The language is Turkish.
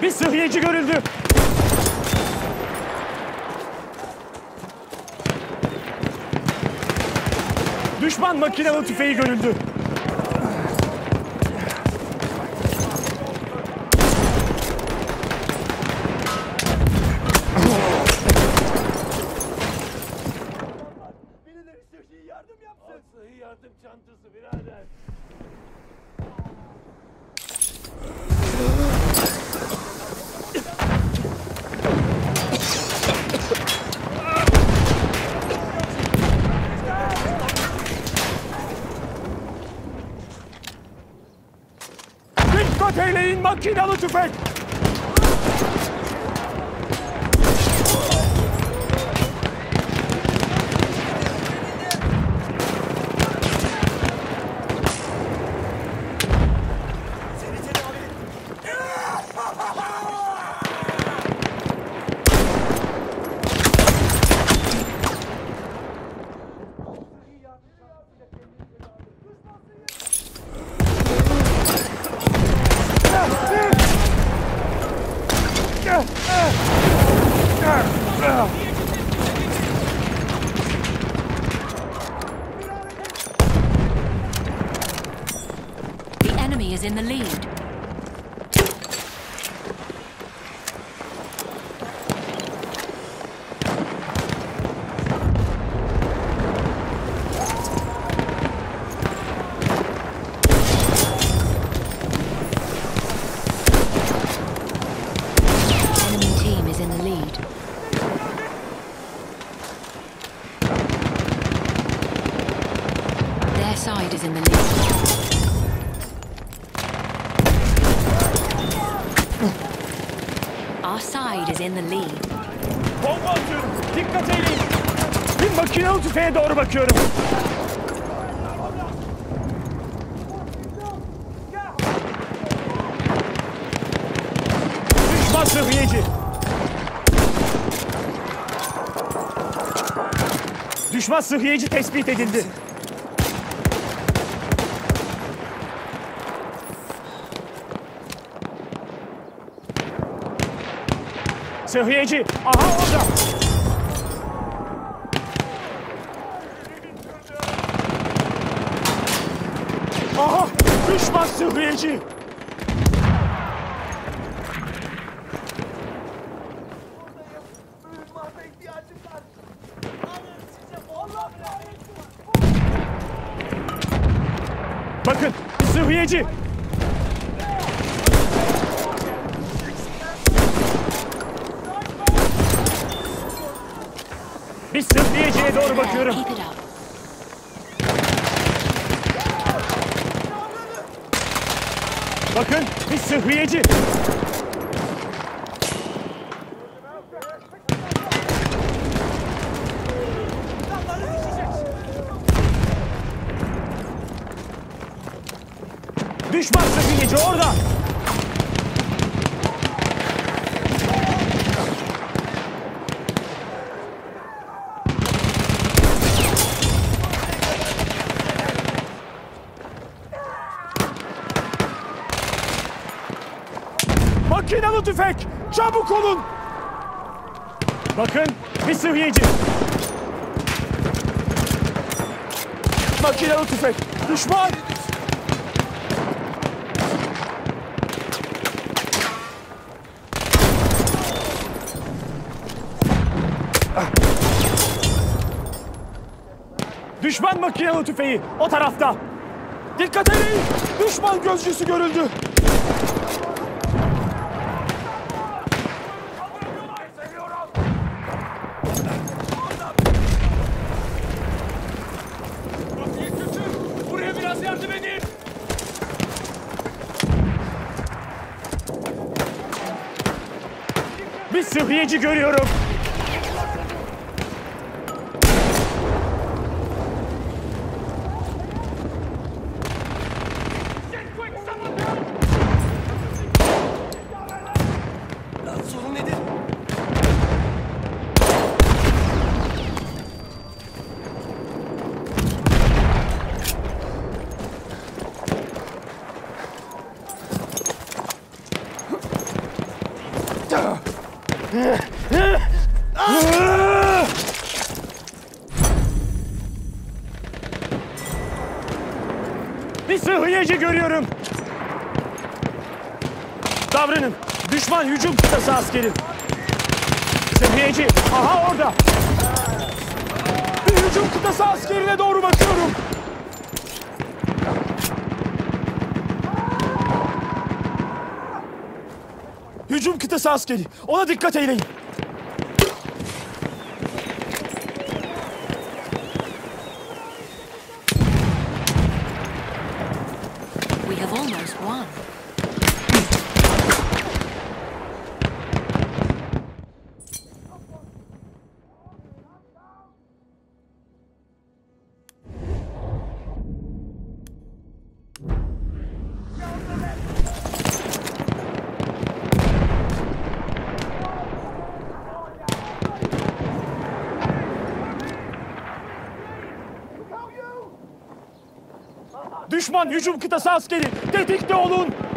Bir sıhhiyeci görüldü. Düşman makinalı tüfeği görüldü. Birileri sıhhi yardım yapsın. Sıhhi yardım çantası birader. Dikkat eyleyin, makinalı tüfek! The enemy is in the lead. Enemy team is in the lead. Their side is in the lead. Our side is in the lead. Bomba atıyorum. Dikkat eyleyin. Bir makinalı tüfeğe doğru bakıyorum. Düşman sıhhiyeci. Düşman sıhhiyeci tespit edildi. Sıhhiyeci. Aha orada. Aha. Düşman sıhhiyeci. Mühimata ihtiyacım var. Alın size Allah kahretsin. Bakın. Sıhhiyeci. Bir sıhhiyeciye doğru bakıyorum. Keep it up. Bakın. Bir sıhhiyeci. Düşman sıhhiyeci orada. Makinalı tüfek! Çabuk olun! Bakın, bir sıhhiyeci. Makinalı tüfek! Düşman! Düşman makinalı tüfeği o tarafta. Dikkat edin! Düşman gözcüsü görüldü. Buraya biraz yardım edin. Bir sıhhiyeci görüyorum. Sorun nedir? Bir sıhhiyeci görüyorum. Davranın. Düşman hücum kıtası askeri. Sıhhiyeci. Aha orada. Bir hücum kıtası askerine doğru bakıyorum. Hücum kıtası askeri. Ona dikkat eyleyin. We have almost won. Düşman hücum kıtası askeri. Tetikte olun.